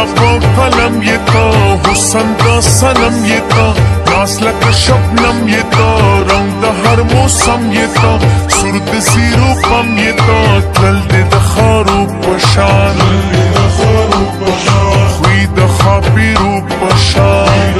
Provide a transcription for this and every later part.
په قلم یې ته حسن د صنم یې ته ناس لکه شبنم یې ته رنګ د هر موسم یې ته سور د زیرو پم یې ته تلل دې د خارو په شان خوی د خاپیرو په شان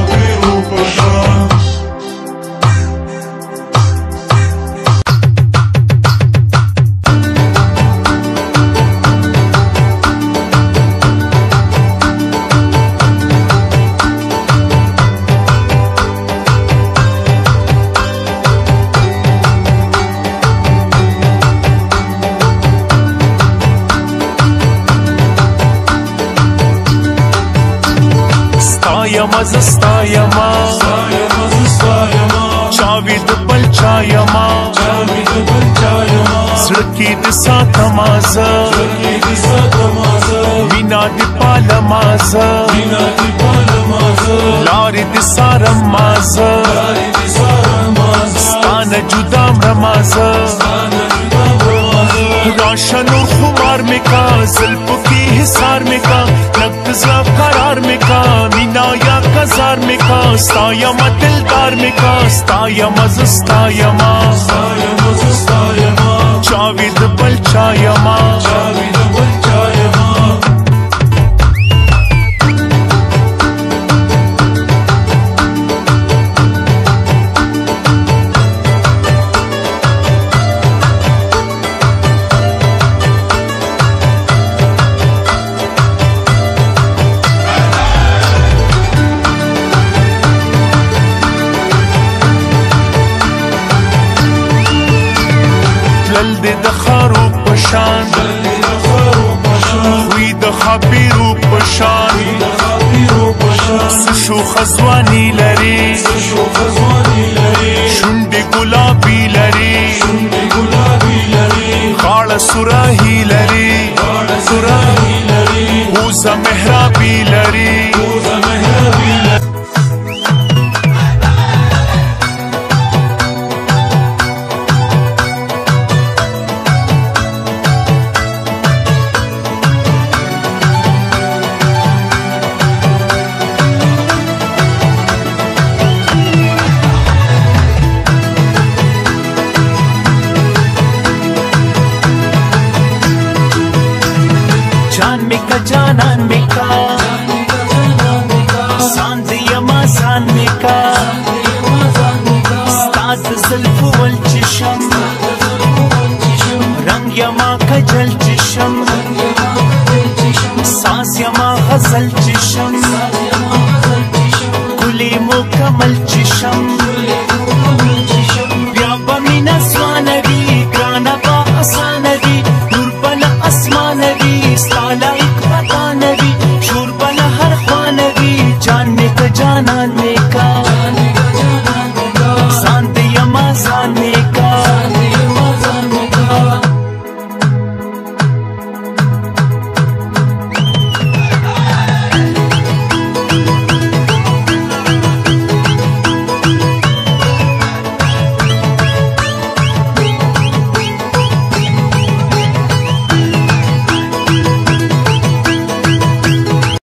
ستایما چاوی د بل چایما زړکی د ساتما زه مینا د پالما زه لارې د سارما زه ستانه جدا مرما زه راشن اور خمار میں کا زلفوں کی حصار میں کا نقض قرار میں کا مینا یا کزار میں کا ستایما دلدار میں کا ستایما زستایما چاوی د بل چایما تلل دې د خارو په شان خوی د خاپیرو په شان سشو خزوانی لري شونډې ګلابي لري غاړه سوراهي لري پوزه محرابي لري جانان में का सांदियमा सान में का स्ताद ज़ल्फ़ वल चिशम रंग यमा खजल चिशम सांस यमा ग़ज़ल चिशम कुली मुकम्मल